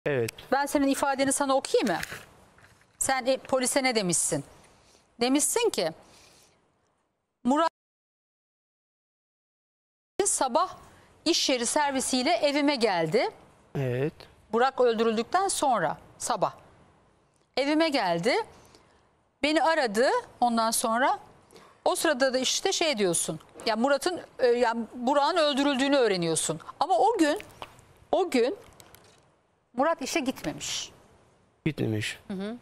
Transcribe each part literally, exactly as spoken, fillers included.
Evet. Ben senin ifadeni sana okuyayım mı? Sen e, polise ne demişsin? Demişsin ki Murat sabah iş yeri servisiyle evime geldi. Evet. Burak öldürüldükten sonra sabah evime geldi. Beni aradı ondan sonra. O sırada da işte şey diyorsun. Ya Murat'ın e, yani Burak'ın öldürüldüğünü öğreniyorsun. Ama o gün o gün Murat işe gitmemiş. Gitmemiş. Hı hı.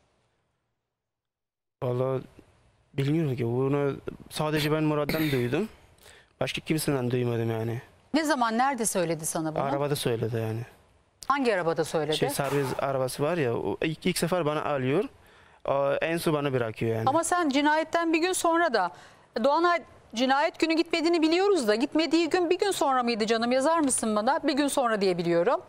Vallahi bilmiyorum ki. Bunu sadece ben Murat'tan duydum. Başka kimseden duymadım yani. Ne zaman nerede söyledi sana bunu? Arabada söyledi yani. Hangi arabada söyledi? Şey servis arabası var ya. O ilk, ilk sefer bana alıyor. En son bana bırakıyor yani. Ama sen cinayetten bir gün sonra da Doğanay cinayet günü gitmediğini biliyoruz da gitmediği gün bir gün sonra mıydı canım, yazar mısın bana? Bir gün sonra diye biliyorum.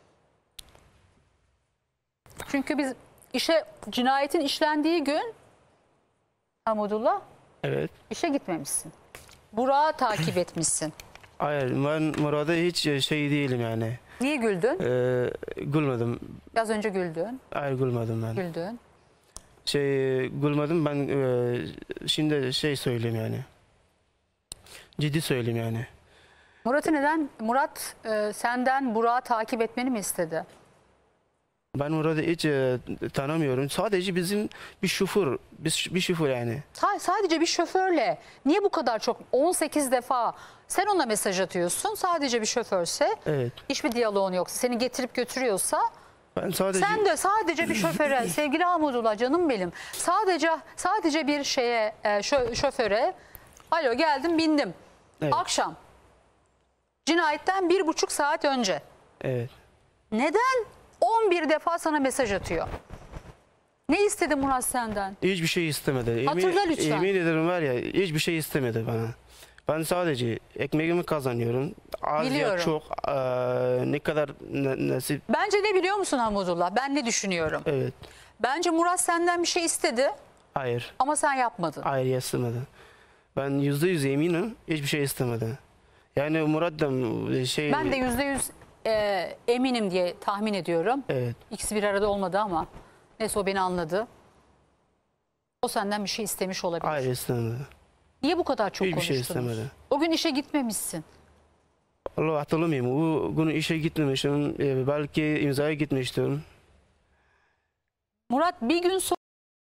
Çünkü biz işe cinayetin işlendiği gün Hamudullah Evet. işe gitmemişsin. Burak'ı takip etmişsin. Hayır, ben Murat'a hiç şey değilim yani. Niye güldün? Ee, gülmedim. Az önce güldün. Hayır, gülmedim ben. Güldün. Şey gülmedim ben, e, şimdi şey söyleyeyim yani. Ciddi söyleyeyim yani. Murat'ı neden? Murat e, senden Burak'ı takip etmeni mi istedi? Ben Murat'ı hiç e, tanımıyorum. Sadece bizim bir şoför, bir, bir şoför yani. Sa- sadece bir şoförle niye bu kadar çok on sekiz defa sen ona mesaj atıyorsun? Sadece bir şoförse, Evet. hiçbir diyaloğun yoksa, seni getirip götürüyorsa, Ben sadece sen de sadece bir şoföre sevgili Hamudullah canım benim, sadece sadece bir şeye e, şö- şoföre alo geldim bindim. Evet. Akşam cinayetten bir buçuk saat önce evet. neden on bir defa sana mesaj atıyor? Ne istedi Murat senden? Hiçbir şey istemedi. Yemin, Hatırla lütfen. Yemin ederim var ya, hiçbir şey istemedi bana. Ben sadece ekmeğimi kazanıyorum. Az Biliyorum. ya çok, e, ne kadar ne, nasip. Bence ne biliyor musun Hamudullah? Ben ne düşünüyorum? Evet. Bence Murat senden bir şey istedi Hayır. ama sen yapmadın. Hayır, istemedi. Ben yüzde yüz eminim, hiçbir şey istemedi. Yani Murat da şey... Ben de yüzde yüz e, eminim diye tahmin ediyorum. Evet. İkisi bir arada olmadı ama neyse, o beni anladı. O senden bir şey istemiş olabilir. Hayır, istemedi. Niye bu kadar çok Hiçbir şey konuştunuz? istemedi. O gün işe gitmemişsin. Allah hatırlamıyorum. O gün işe gitmemiştim. E, belki imzaya gitmiştim. Murat bir gün sonra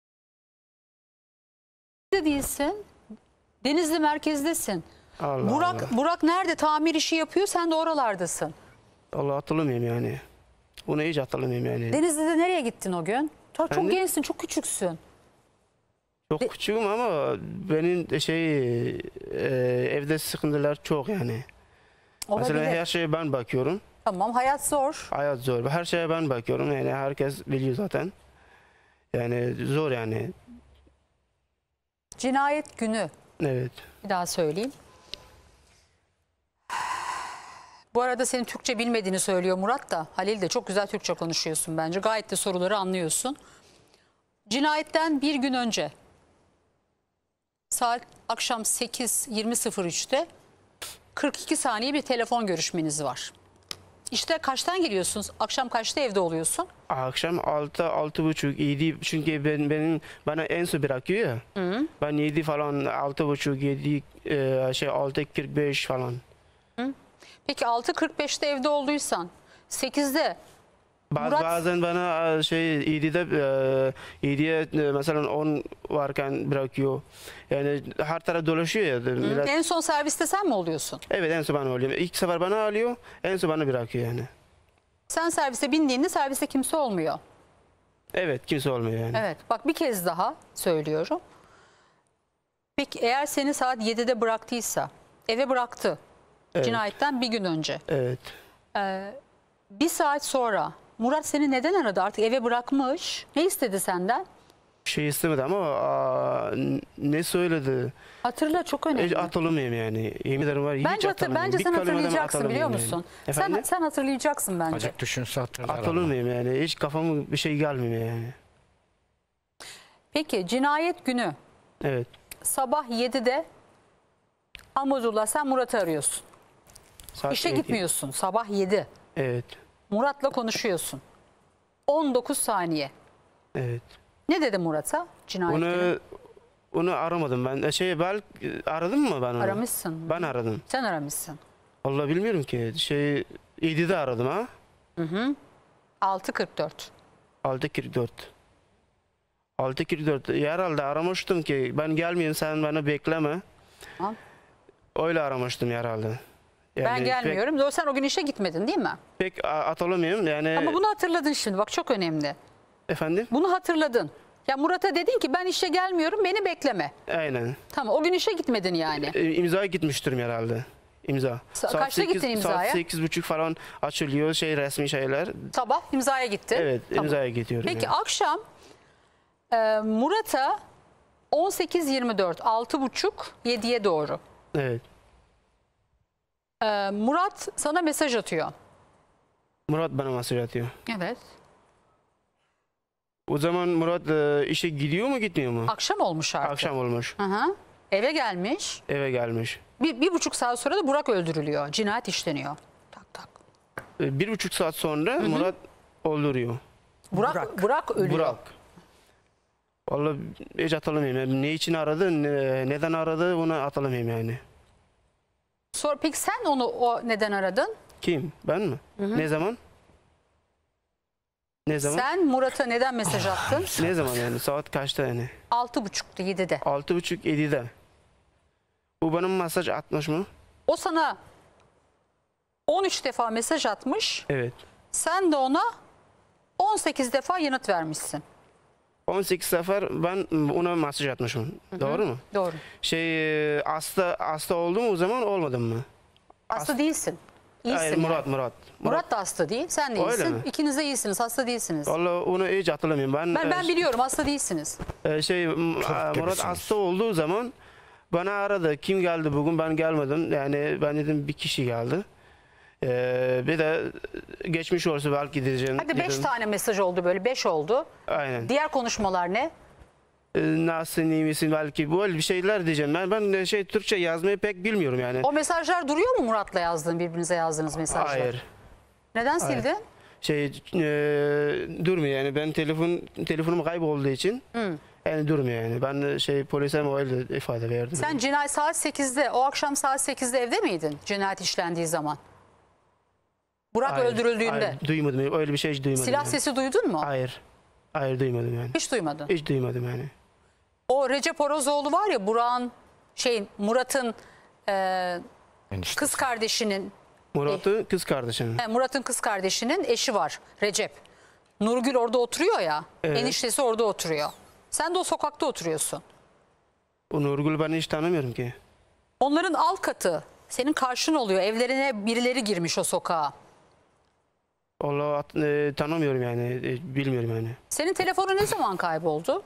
de değilsin. Denizli merkezdesin. Allah Burak Allah. Burak nerede tamir işi yapıyor? Sen de oralardasın. Allah hatırlamıyorum yani. Bunu hiç hatırlamıyorum yani. Denizli'de nereye gittin o gün? Çok, çok Ben de- gençsin, çok küçüksün. Çok De- küçüğüm ama benim de şey e, evde sıkıntılar çok yani. Olabilir. Mesela her şeye ben bakıyorum. Tamam, hayat zor. Hayat zor. Her şeye ben bakıyorum. Yani herkes biliyor zaten. Yani zor yani. Cinayet günü. Evet. Bir daha söyleyeyim. Bu arada senin Türkçe bilmediğini söylüyor Murat da. Halil de çok güzel Türkçe konuşuyorsun bence. Gayet de soruları anlıyorsun. Cinayetten bir gün önce saat akşam sekiz yirmi üçte kırk iki saniye bir telefon görüşmeniz var. İşte kaçtan geliyorsunuz? Akşam kaçta evde oluyorsun? Akşam altı, altı buçuk, yedi. Çünkü ben, benim bana en son bırakıyor ya. Hı. Ben yedi falan, altı buçuk, yedi, e, şey altı kırk beş falan. Peki altı kırk beşte evde olduysan sekizde Baz, Murat- Bazen bana şey yedide, e, yediye e, mesela on varken bırakıyor. Yani her taraf dolaşıyor ya. millet- en son serviste sen mi oluyorsun? Evet, en son bana oluyor. İlk sefer bana alıyor, en son bana bırakıyor yani. Sen servise bindiğinde serviste kimse olmuyor. Evet, kimse olmuyor yani. Evet, bak bir kez daha söylüyorum. Peki eğer seni saat yedide bıraktıysa, eve bıraktı, Evet. cinayetten bir gün önce, Evet. bir saat sonra Murat seni neden aradı? Artık eve bırakmış. Ne istedi senden? Bir şey istemedi ama aa, ne söyledi? Hatırla, çok önemli. Hiç hatırlamıyorum yani. Yemin ederim var. Hiç Bence, hatır, hatırlamıyorum. bence Bir sen kelimeden hatırlayacaksın biliyor hatırlamıyorum musun? yani. Sen, Efendim? sen hatırlayacaksın bence. Azıcık düşünse hatırlar ama. Hatırlamıyorum yani. Hiç kafama bir şey gelmiyor yani. Peki cinayet günü Evet. sabah yedide Hamudullah sen Murat'ı arıyorsun. Saat İşe yedi. gitmiyorsun sabah yedi. Evet. Murat'la konuşuyorsun. on dokuz saniye. Evet. Ne dedi Murat'a cinayet Onu günü? onu aramadım ben. Şey belki aradım mı ben onu? Aramışsın. Ben aradım. Sen aramışsın. Vallahi bilmiyorum ki. Şey yedide aradım ha. altı kırk dört. altı kırk dört. altı kırk dört. Herhalde aramıştım ki ben gelmeyeyim sen beni bekleme. Tamam. Öyle aramıştım herhalde. Yani Ben gelmiyorum. Doğru, sen o gün işe gitmedin değil mi? Pek, pek atılamıyorum yani. Ama bunu hatırladın şimdi. Bak çok önemli. Efendim? Bunu hatırladın. Ya Murat'a dedin ki ben işe gelmiyorum, beni bekleme. Aynen. Tamam, o gün işe gitmedin yani. E, imzaya gitmiştim herhalde. İmza. Sa- kaçta gittin imzaya? Saat sekiz buçuk falan açılıyor şey resmi şeyler. Sabah imzaya gittin. Evet, Tamam. imzaya gidiyorum. Peki yani. akşam e, Murat'a on sekiz yirmi dört, altı buçuk, yediye doğru. Evet. E, Murat sana mesaj atıyor. Murat bana mesaj atıyor. Evet. O zaman Murat e, işe gidiyor mu gitmiyor mu? Akşam olmuş artık. Akşam olmuş. Hı hı. Eve gelmiş. Eve gelmiş. Bir, bir buçuk saat sonra da Burak öldürülüyor. Cinayet işleniyor. Tak tak. E, bir buçuk saat sonra Murat öldürüyor. Burak, Burak. Burak ölüyor. Burak. Vallahi hiç hatırlamıyorum. Yani ne için aradı, ne- neden aradı bunu hatırlamıyorum yani. Sonra, peki sen onu o neden aradın? Kim? Ben mi? Ne zaman? Ne zaman? Sen Murat'a neden mesaj attın? Ne zaman yani? Saat kaçta yani? Altı buçuktu, yedide. Altı buçuk, yedide. Bu bana mesaj atmış mı? O sana on üç defa mesaj atmış. Evet. Sen de ona on sekiz defa yanıt vermişsin. on sekiz sefer ben ona mesaj atmışım. Doğru mu? Doğru. Şey e, hasta hasta oldu mu o zaman olmadım mı? Hasta değilsin. İyisin. Hayır, yani. Murat, Murat. Murat da hasta değil. Sen de Öyle iyisin. mi? İkiniz de iyisiniz. Hasta değilsiniz. Vallahi onu hiç hatırlamıyorum. Ben Ben, ben e, biliyorum hasta değilsiniz. e, şey m- Murat gibisiniz. hasta olduğu zaman bana aradı. Kim geldi bugün? Ben gelmedim. Yani ben dedim bir kişi geldi. Ee, bir de geçmiş olsa belki diyeceğim. Hadi beş dedim. tane mesaj oldu böyle. Beş oldu. Aynen. Diğer konuşmalar ne? Ee, nasılsın, iyi misin belki böyle bir şeyler diyeceğim. Ben ben de şey Türkçe yazmayı pek bilmiyorum yani. O mesajlar duruyor mu Murat'la yazdığın, birbirinize yazdığınız mesajlar? Hayır. Neden sildin? Şey e, durmuyor yani ben telefon telefonum kaybolduğu için yani durmuyor yani. Ben de şey polise mi öyle ifade verdim. Sen cinayet saat sekizde, o akşam saat sekizde evde miydin cinayet işlendiği zaman? Burak Hayır, öldürüldüğünde. hayır, duymadım. Öyle bir şey hiç duymadım. Silah yani. sesi duydun mu? Hayır. Hayır duymadım yani. Hiç duymadın. Hiç duymadım yani. O Recep Orozoğlu var ya, Burak'ın, şeyin, Murat'ın e, Enişte. kız kardeşinin, Murat'ı kız kardeşim. he, Murat'ın kız kardeşinin eşi var, Recep. Nurgül orada oturuyor ya, Evet. eniştesi orada oturuyor. Sen de o sokakta oturuyorsun. O Nurgül ben hiç tanımıyorum ki. Onların alt katı, senin karşın oluyor. Evlerine birileri girmiş o sokağa. Allah e, tanımıyorum yani. E, bilmiyorum yani. Senin telefonu ne zaman kayboldu?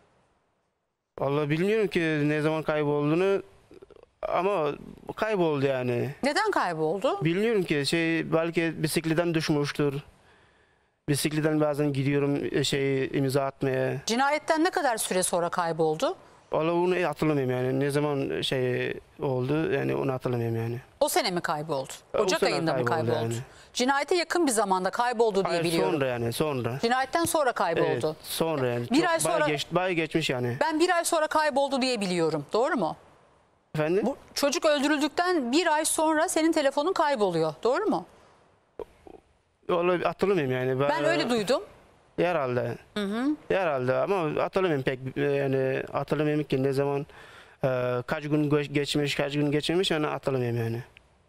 Vallahi bilmiyorum ki ne zaman kaybolduğunu ama kayboldu yani. Neden kayboldu? Bilmiyorum ki şey belki bisikletten düşmüştür. Bisikletten bazen gidiyorum e, şey imza atmaya. Cinayetten ne kadar süre sonra kayboldu? Vallahi onu hatırlamıyorum yani. Ne zaman şey oldu yani onu hatırlamıyorum yani. O sene mi kayboldu? O Ocak sene ayında mı kayboldu kayboldu? yani. Cinayete yakın bir zamanda kayboldu diye Hayır, biliyorum. sonra yani sonra. Cinayetten sonra kayboldu. Evet, sonra yani. Bir Çok ay sonra- bayağı, geç, bayağı geçmiş yani. Ben bir ay sonra kayboldu diye biliyorum. Doğru mu? Efendim? Bu çocuk öldürüldükten bir ay sonra senin telefonun kayboluyor. Doğru mu? Vallahi hatırlamıyorum yani. Ben öyle duydum. Herhalde. Hı hı. Herhalde ama hatırlamıyorum pek yani hatırlamıyorum ki ne zaman e, kaç gün geç- geçmiş kaç gün geçmiş yani hatırlamıyorum yani.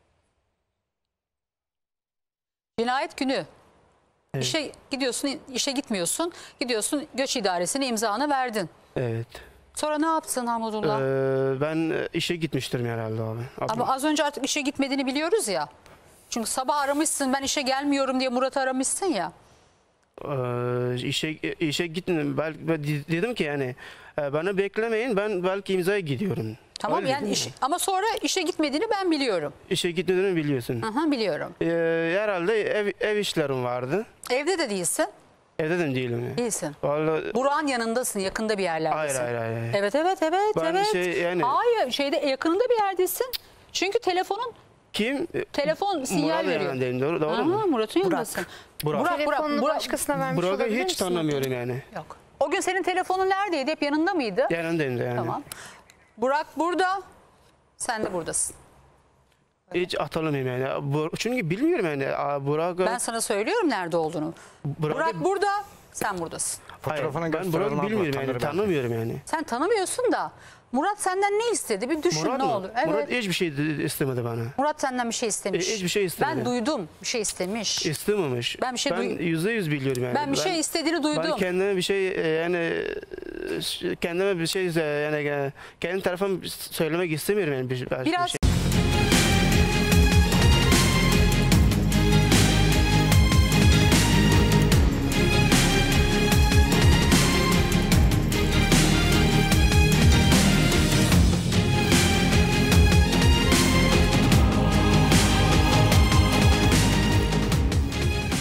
Cinayet günü. Evet. İşe gidiyorsun, işe gitmiyorsun. Gidiyorsun, göç idaresine imzanı verdin. Evet. Sonra ne yaptın Hamdullah? Ee, ben işe gitmiştim herhalde abi. Abla. Ama az önce artık işe gitmediğini biliyoruz ya. Çünkü sabah aramışsın, ben işe gelmiyorum diye Murat'ı aramışsın ya. Ee, işe işe gittim. Belki ben de- dedim ki yani e, bana beklemeyin ben belki imzaya gidiyorum. Tamam Öyle yani dedim iş, ya. ama sonra işe gitmediğini ben biliyorum. İşe gitmediğini biliyorsun. Aha, biliyorum. Ee, herhalde ev, ev işlerim vardı. Evde de değilsin. Evde de değilim. ya. Değilsin. Vallahi Burak'ın yanındasın, yakında bir yerlerdesin. hayır hayır hayır. Evet evet evet Ben evet. şey yani- Hayır, şeyde yakınında bir yerdesin. Çünkü telefonun Kim? Telefon sinyal Murat'ın veriyor. yanındayım, doğru, doğru Aha, mu? Murat'ın yanındasın. Burak. Burak, Burak, Telefonunu Burak. başkasına vermiş Burak'ı olabilir hiç misin? tanımıyorum yani. Yok. O gün senin telefonun neredeydi? Hep yanında mıydı? Yanındayım da yani. Tamam. Burak burada. Sen de buradasın. Hiç hatırlamıyorum yani. Bu- Çünkü bilmiyorum yani. Aa, Burak, Ben sana söylüyorum nerede olduğunu. Burak, Burak burada. Sen buradasın. hayır, Fotoğrafını ben gösterelim Burak'ı abla, bilmiyorum yani. tanır belki. Tanımıyorum yani. Sen tanımıyorsun da Murat senden ne istedi? Bir düşün Murat ne mı? olur. Evet. Murat Murat, hiçbir şey istemedi bana. senden bir şey istemiş. E, hiçbir şey istemedi. Ben duydum. Bir şey istemiş. İstememiş. Ben bir şey ben duy- yüzde yüz biliyorum yani. Ben bir şey istediğini duydum. Ben kendime bir şey e, yani e, kendime bir şey e, yani e, kendi tarafım söylemek istemiyorum yani bir, bir Biraz şey.